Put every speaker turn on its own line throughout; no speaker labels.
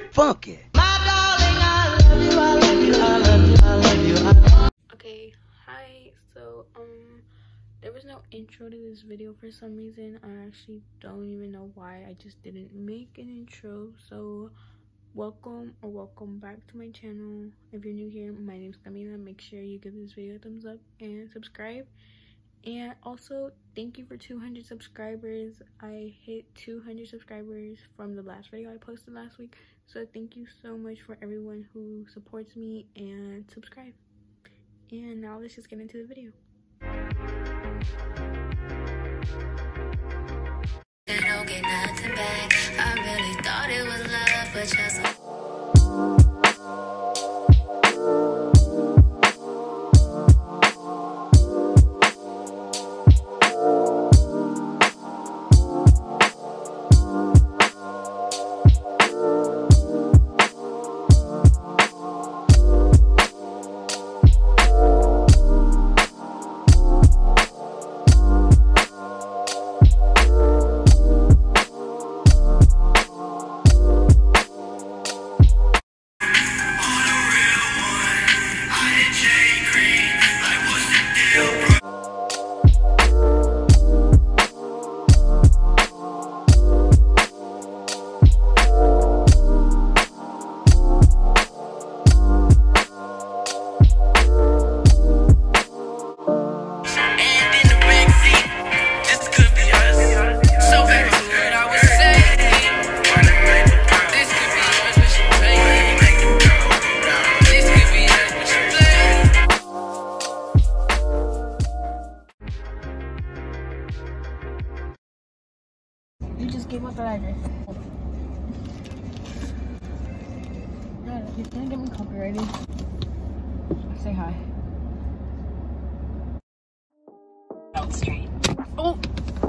funky.
Okay, hi. So there was no intro to this video for some reason. I actually don't even know why. I just didn't make an intro. So welcome back to my channel. If you're new here, my name's Camila. Make sure you give this video a thumbs up and subscribe. And also thank you for 200 subscribers. I hit 200 subscribers from the last video I posted last week, so thank you so much for everyone who supports me and subscribe. And now let's just get into the video.
I don't get nothing back. I really thought it was love, but just
You just gave up the address. He's gonna get me copyrighted. Say hi. Street. Oh!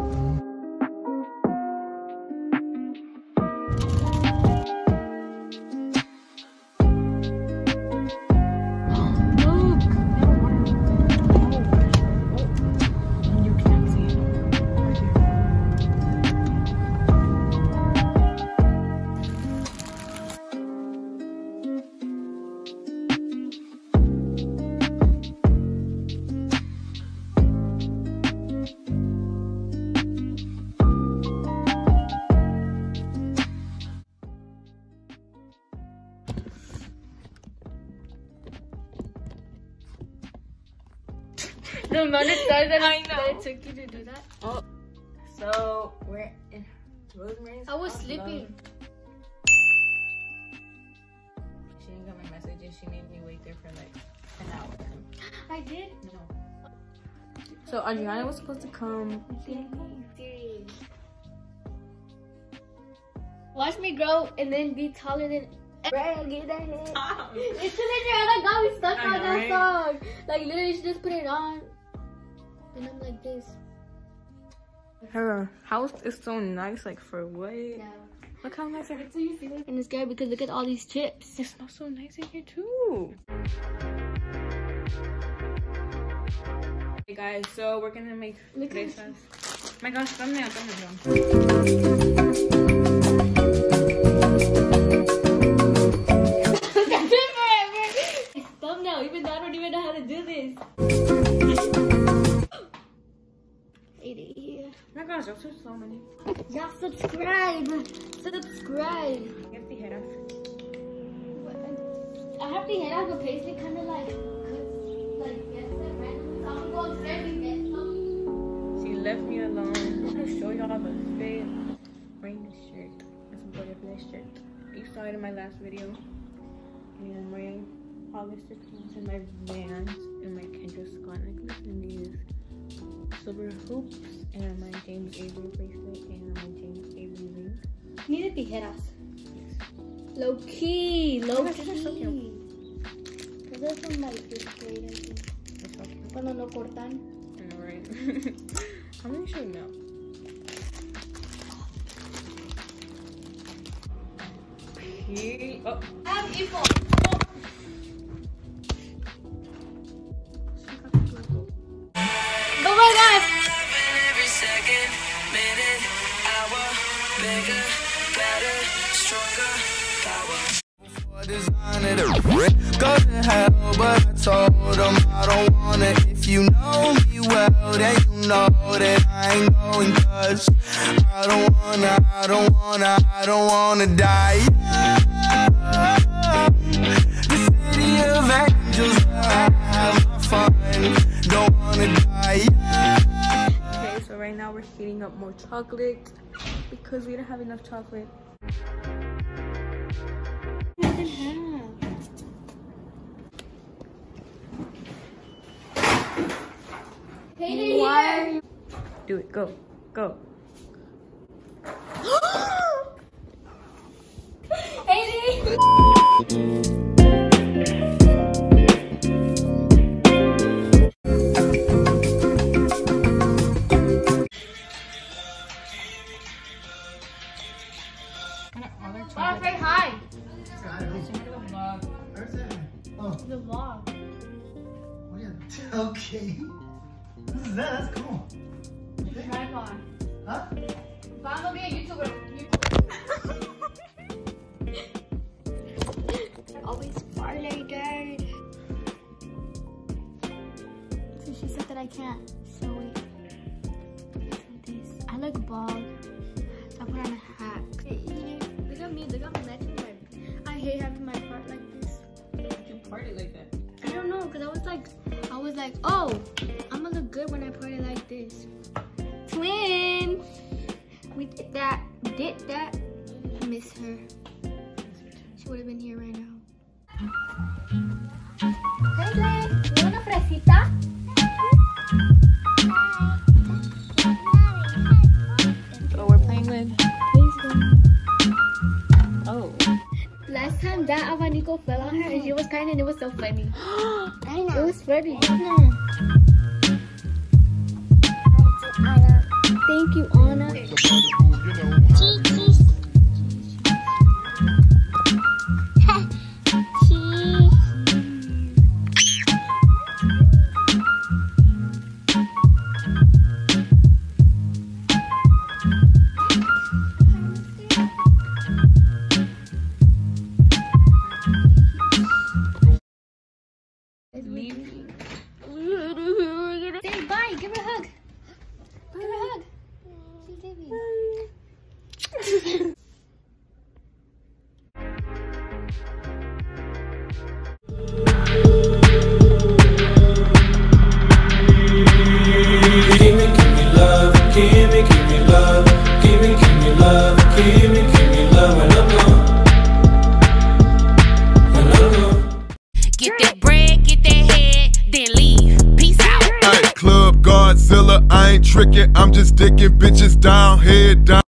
The amount of time that it took you to do that. Oh, so we're in Rosemary's.
I was sleeping.
She didn't get my message and she made me wait there for like an hour.
I did?
No. So Adriana was supposed to come.
Watch me grow and then be taller than. Right, get that hit. It's because Adriana got me stuck on that song. Like literally, she just put it on. And I'm like this.
Her house is so nice, like for what?
Yeah.
Look how nice it is.
So you see it? And it's scary because look at all these chips.
It smells so nice in here too. Hey guys, so we're gonna make fresas. My gosh, thumbnail.
Thumbnail, even though I don't even know how to do this.
Oh my gosh, those are so many.
Yeah, subscribe. Subscribe.
You have tijeras.
I have tijeras, but paisley kind of like gets it randomly. So I'm gonna go upstairs and get some.
She left me alone. I'm gonna show y'all the fit. Wearing this shirt. It's a butterfly shirt. You saw it in my last video. And I'm wearing Hollister pants and my Vans and my Kendra Scott necklace and these silver hoops and my James Avery bracelet and my James Avery ring.
Need the tijeras.
Yes.
Low key.
These are so cute.
Those are from my 5th grade, I think.
They're so cute.
Cuando lo cortan.
I know, right? How many should we know? Oh.
I'm evil. Oh my god!
every second, minute, hour, bigger, better, stronger, power.
Go to hell, but I told them I don't wanna. If you know me well, then you know that I ain't going, 'cause I don't wanna die. The city of angels where I have my fun. Don't wanna die.
Okay, so right now we're heating up more chocolate because we don't have enough chocolate. Why? Do it. Go. Go.
Say hi.
Oh.
The vlog.
Oh, yeah. Okay. This is that. That's cool.
The tripod.
Huh?
If I'm gonna be a YouTuber. I always fart like that. So she said that I can't. So wait. Like this. I look bald. So I put on a hat. Look at me. Look at my matching my. I hate having my part like this.
You party like that.
I don't know, cause I was like, oh, I'm gonna look good when I party like this. Twins, we did that. Miss her. She would have been here right now. Hey, Blake, you want a fresita?
So we're playing with. Oh.
Last time that abanico fell on her and she was crying and it was so funny.
I know.
It was funny. Thank you, Anna. Say bye. Give her a hug. Give her a hug. She's leaving.
Give me love, give me love, give me love, give me love when I'm gone. When I'm gone.
Get that bread, get that head, then leave. Peace out.
Club Godzilla, I ain't tricking, I'm just dicking bitches down, head down.